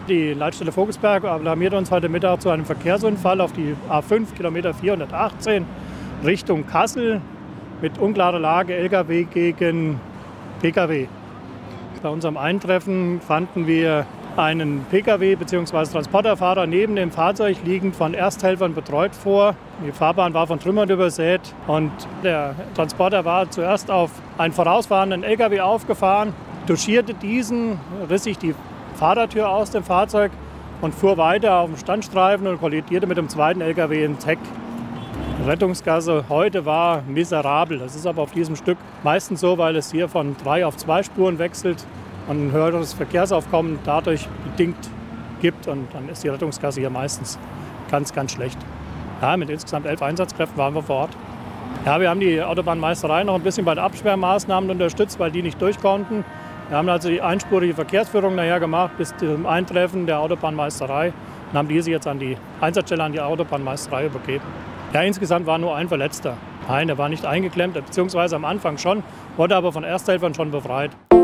Die Leitstelle Vogelsberg alarmiert uns heute Mittag zu einem Verkehrsunfall auf die A5, Kilometer 418, Richtung Kassel mit unklarer Lage LKW gegen Pkw. Bei unserem Eintreffen fanden wir einen Pkw bzw. Transporterfahrer neben dem Fahrzeug liegend von Ersthelfern betreut vor. Die Fahrbahn war von Trümmern übersät und der Transporter war zuerst auf einen vorausfahrenden LKW aufgefahren, touchierte diesen, riss sich die Fahrertür aus dem Fahrzeug und fuhr weiter auf dem Standstreifen und kollidierte mit dem zweiten LKW ins Heck. Die Rettungsgasse heute war miserabel. Das ist aber auf diesem Stück meistens so, weil es hier von 3 auf 2 Spuren wechselt und ein höheres Verkehrsaufkommen dadurch bedingt gibt. Und dann ist die Rettungsgasse hier meistens ganz, ganz schlecht. Ja, mit insgesamt 11 Einsatzkräften waren wir vor Ort. Ja, wir haben die Autobahnmeisterei noch ein bisschen bei den Absperrmaßnahmen unterstützt, weil die nicht durch konnten. Wir haben also die einspurige Verkehrsführung nachher gemacht bis zum Eintreffen der Autobahnmeisterei und haben diese jetzt an die Einsatzstelle, an die Autobahnmeisterei übergeben. Ja, insgesamt war nur ein Verletzter. Nein, der war nicht eingeklemmt, beziehungsweise am Anfang schon, wurde aber von Ersthelfern schon befreit.